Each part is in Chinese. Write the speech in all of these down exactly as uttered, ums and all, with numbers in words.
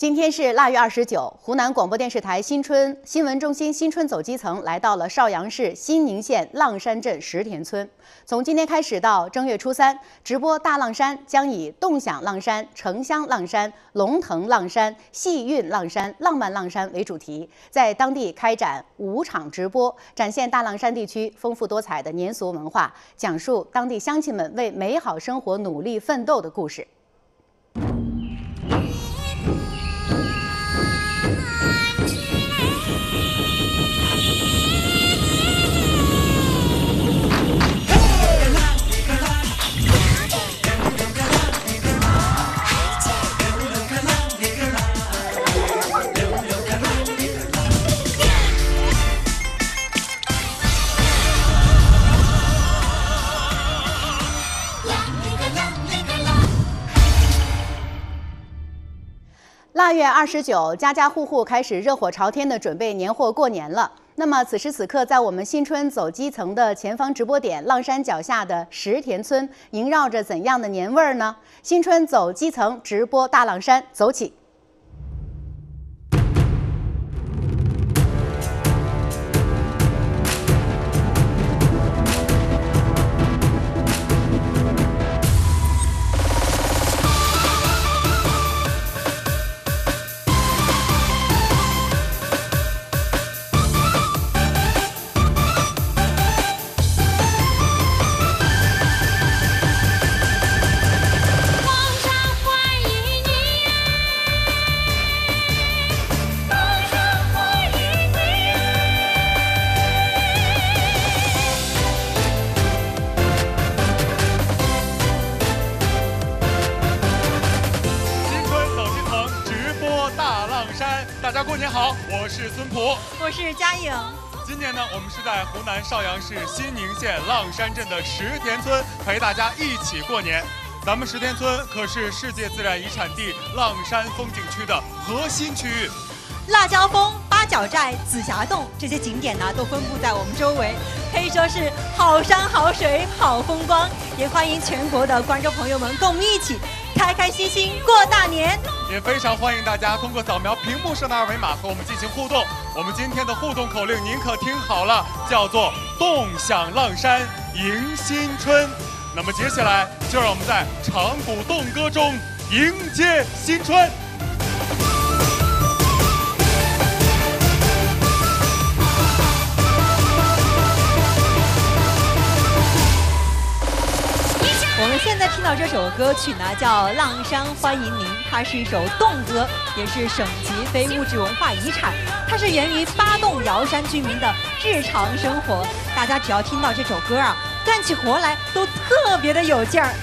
今天是腊月二十九，湖南广播电视台新春新闻中心新春走基层来到了邵阳市新宁县浪山镇石田村。从今天开始到正月初三，直播大浪山将以动响浪山、城乡浪山、龙腾浪山、戏韵浪山、浪漫浪山为主题，在当地开展五场直播，展现大浪山地区丰富多彩的年俗文化，讲述当地乡亲们为美好生活努力奋斗的故事。 腊月二十九，家家户户开始热火朝天的准备年货过年了。那么此时此刻，在我们新春走基层的前方直播点浪山脚下的石田村，萦绕着怎样的年味儿呢？新春走基层直播大浪山，走起！ 大家过年好，我是孙普， 我是佳颖。 今年呢，我们是在湖南邵阳市新宁县浪山镇的石田村陪大家一起过年。咱们石田村可是世界自然遗产地浪山风景区的核心区域。 辣椒峰、八角寨、紫霞洞这些景点呢，都分布在我们周围，可以说是好山好水好风光。也欢迎全国的观众朋友们跟我们一起开开心心过大年。 也非常欢迎大家通过扫描屏幕上的二维码和我们进行互动。我们今天的互动口令您可听好了，叫做“动响浪山迎新春”。那么接下来就让我们在长鼓动歌中迎接新春。 我们现在听到这首歌曲呢，叫《浪山欢迎您》，它是一首动歌，也是省级非物质文化遗产。它是源于八洞瑶山居民的日常生活。大家只要听到这首歌啊，干起活来都特别的有劲儿。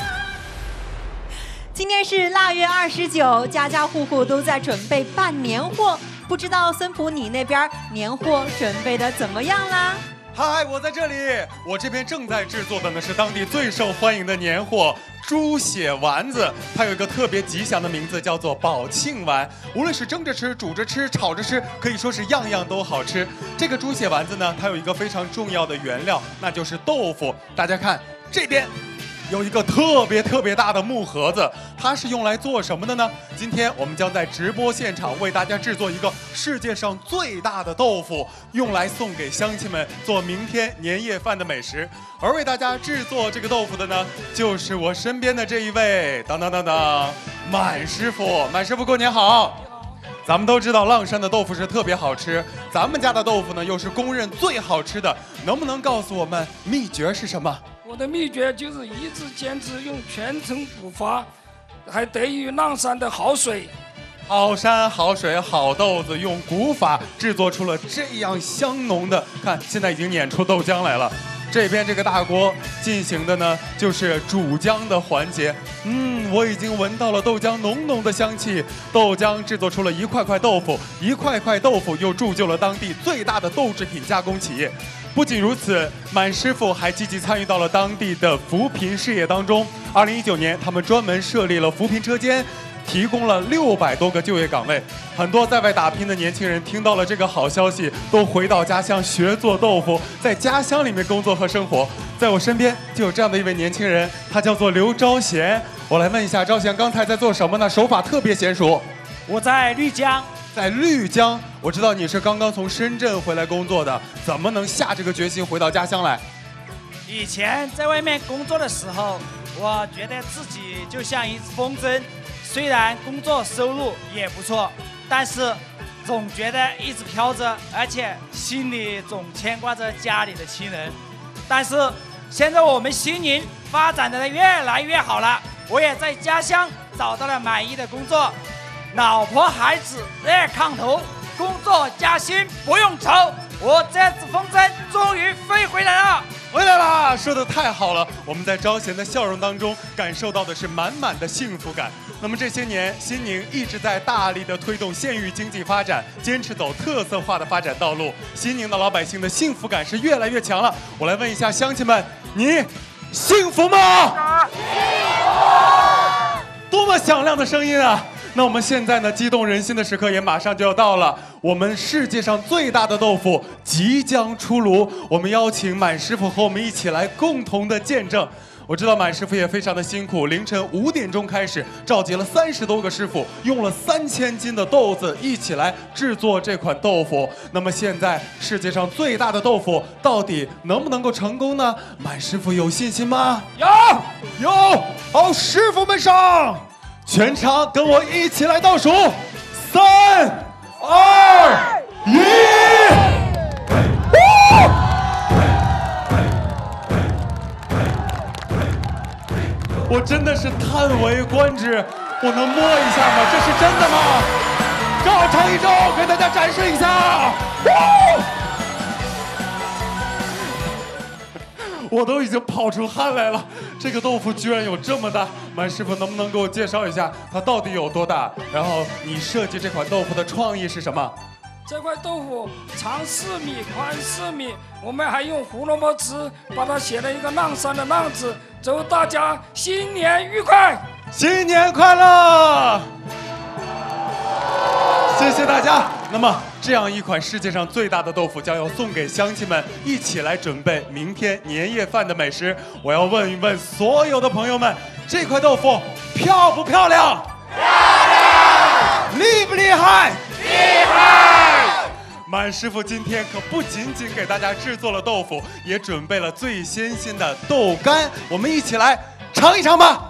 今天是腊月二十九，家家户户都在准备办年货。不知道孙普你那边年货准备的怎么样啦？ 嗨，我在这里。我这边正在制作的呢是当地最受欢迎的年货——猪血丸子。它有一个特别吉祥的名字，叫做宝庆丸。无论是蒸着吃、煮着吃、炒着吃，可以说是样样都好吃。这个猪血丸子呢，它有一个非常重要的原料，那就是豆腐。大家看这边。 有一个特别特别大的木盒子，它是用来做什么的呢？今天我们将在直播现场为大家制作一个世界上最大的豆腐，用来送给乡亲们做明天年夜饭的美食。而为大家制作这个豆腐的呢，就是我身边的这一位，当当当当，满师傅。满师傅，过年好！ 咱们都知道浪山的豆腐是特别好吃，咱们家的豆腐呢又是公认最好吃的，能不能告诉我们秘诀是什么？ 我的秘诀就是一直坚持用全程补发，还得益于浪山的好水。 好山好水好豆子，用古法制作出了这样香浓的，看现在已经碾出豆浆来了。这边这个大锅进行的呢就是煮浆的环节。嗯，我已经闻到了豆浆浓浓的香气。豆浆制作出了一块块豆腐，一块块豆腐又铸就了当地最大的豆制品加工企业。 不仅如此，满师傅还积极参与到了当地的扶贫事业当中。二零一九年，他们专门设立了扶贫车间，提供了六百多个就业岗位。很多在外打拼的年轻人听到了这个好消息，都回到家乡学做豆腐，在家乡里面工作和生活。在我身边就有这样的一位年轻人，他叫做刘昭贤。我来问一下昭贤，刚才在做什么呢？手法特别娴熟。 我在丽江。 在丽江，我知道你是刚刚从深圳回来工作的，怎么能下这个决心回到家乡来？ 以前在外面工作的时候，我觉得自己就像一只风筝，虽然工作收入也不错，但是总觉得一直飘着，而且心里总牵挂着家里的亲人。但是现在我们新宁发展的越来越好了，我也在家乡找到了满意的工作，老婆孩子热炕头，工作加薪不用愁，我这只风筝终于飞回来了。 回来啦！说的太好了，我们在招贤的笑容当中感受到的是满满的幸福感。那么这些年，新宁一直在大力的推动县域经济发展，坚持走特色化的发展道路。新宁的老百姓的幸福感是越来越强了。我来问一下乡亲们，你幸福吗？多么响亮的声音啊！那我们现在呢，激动人心的时刻也马上就要到了。我们世界上最大的豆腐即将出炉，我们邀请满师傅和我们一起来共同的见证。我知道满师傅也非常的辛苦，凌晨五点钟开始，召集了三十多个师傅，用了三千斤的豆子一起来制作这款豆腐。那么现在世界上最大的豆腐到底能不能够成功呢？满师傅有信心吗？ 有有，好，师傅们上！全场跟我一起来倒数，三、二、一！我真的是叹为观止，我能摸一下吗？这是真的吗？照常一周，给大家展示一下。我都已经跑出汗来了，这个豆腐居然有这么大，满师傅能不能给我介绍一下它到底有多大？然后你设计这款豆腐的创意是什么？ 这块豆腐长四米，宽四米，我们还用胡萝卜汁把它写了一个浪山的浪字。祝大家新年愉快！ 新年快乐！谢谢大家。那么，这样一款世界上最大的豆腐将要送给乡亲们，一起来准备明天年夜饭的美食。我要问一问所有的朋友们，这块豆腐漂不漂亮？漂亮！厉不厉害？厉害！满师傅今天可不仅仅给大家制作了豆腐，也准备了最鲜鲜的豆干，我们一起来尝一尝吧。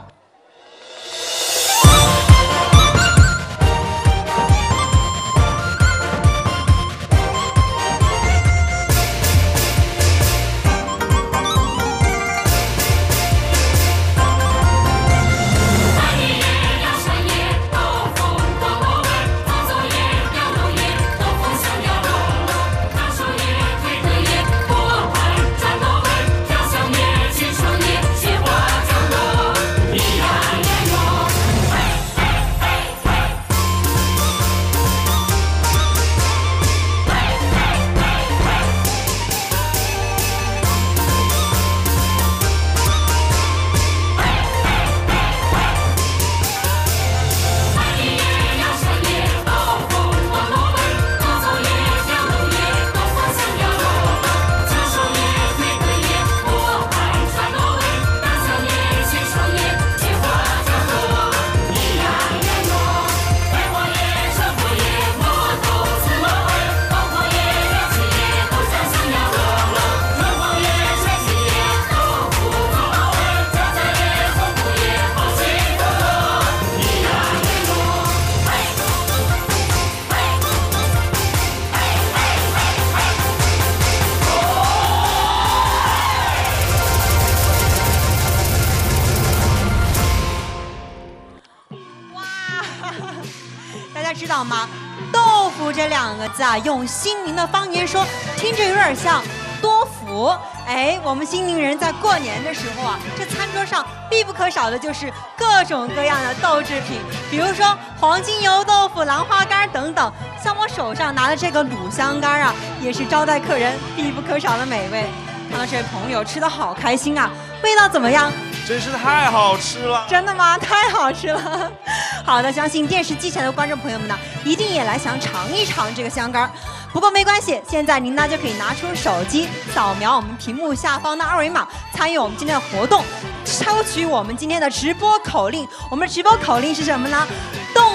知道吗？豆腐这两个字啊，用新宁的方言说，听着有点像多福。哎，我们新宁人在过年的时候啊，这餐桌上必不可少的就是各种各样的豆制品，比如说黄金油豆腐、兰花干等等。像我手上拿的这个卤香干啊，也是招待客人必不可少的美味。看到这位朋友吃的好开心啊，味道怎么样？ 真是太好吃了！ 真的吗？太好吃了！好的，相信电视机前的观众朋友们呢，一定也来想尝一尝这个香干。不过没关系，现在您呢就可以拿出手机，扫描我们屏幕下方的二维码，参与我们今天的活动，抽取我们今天的直播口令。我们的直播口令是什么呢？动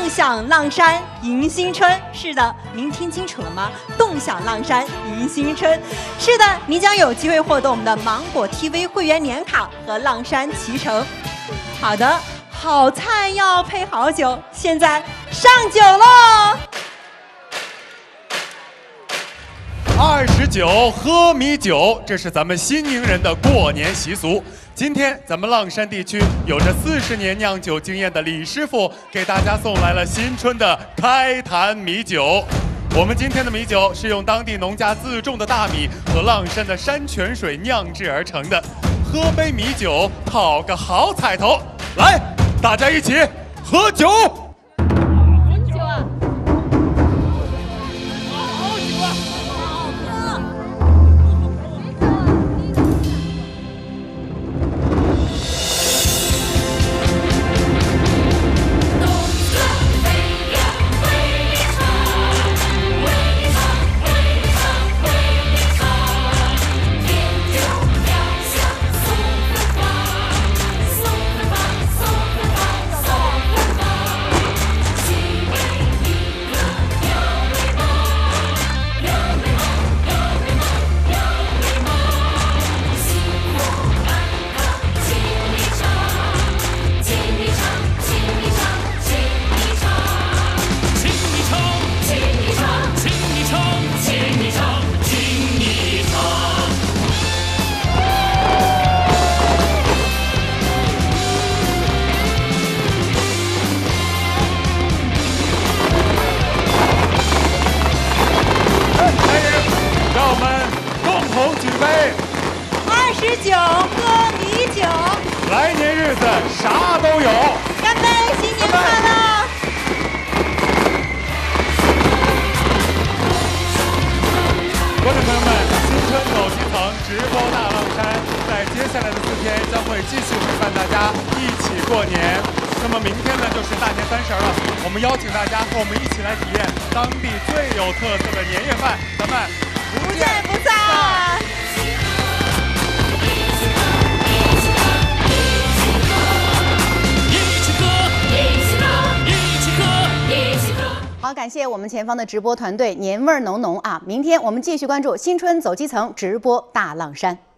梦想浪山迎新春。是的，您听清楚了吗？动享浪山迎新春。是的，您将有机会获得我们的芒果 T V 会员年卡和浪山骑乘。好的，好菜要配好酒，现在上酒喽！ 二十九喝米酒，这是咱们新宁人的过年习俗。今天咱们浪山地区有着四十年酿酒经验的李师傅给大家送来了新春的开坛米酒。我们今天的米酒是用当地农家自种的大米和浪山的山泉水酿制而成的。喝杯米酒，讨个好彩头。来，大家一起喝酒。 酒喝米酒， 来年日子啥都有。 干杯！新年快乐！ 观众朋友们，新春走基层直播大浪山，在接下来的四天将会继续陪伴大家一起过年。那么明天呢，就是大年三十了，我们邀请大家和我们一起来体验当地最有特色的年夜饭，咱们不见不散。 好，感谢我们前方的直播团队，年味儿浓浓啊！明天我们继续关注新春走基层直播大浪山。